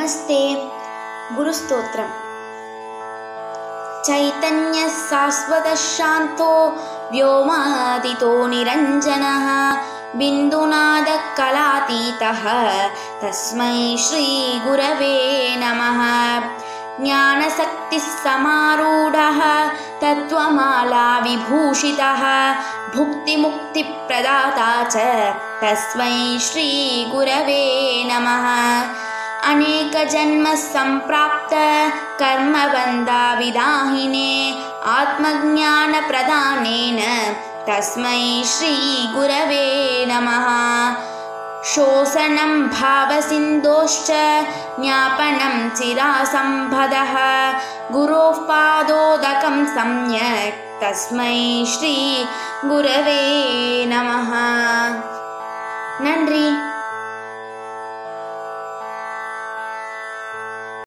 नमस्ते गुरुस्तोत्रम्। चैतन्यः शाश्वतः शान्तो व्योमातीतो निरञ्जनः बिन्दुनादः कलातीतः तस्मै श्रीगुरवे नमः। ज्ञानशक्तिः समारूढः तत्त्वमाला विभूषितः भुक्तिमुक्तिप्रदाता च तस्मै श्रीगुरवे नमः। अनेकजन्मसम्प्राप्त कर्मबन्धाविदाहिने आत्मज्ञानप्रदानेन तस्मै श्रीगुरवे नमः। शोषणं भावसिन्धोश्च ज्ञापनं चिरासम्पदः गुरोः पादोदकं सम्यक् तस्मै श्रीगुरवे नमः। नन्री।